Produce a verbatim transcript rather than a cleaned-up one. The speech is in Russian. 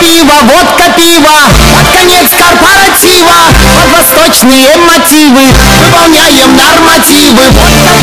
пиво, водка, пиво, под конец корпоратива, под восточные мотивы выполняем нормативы. Водка,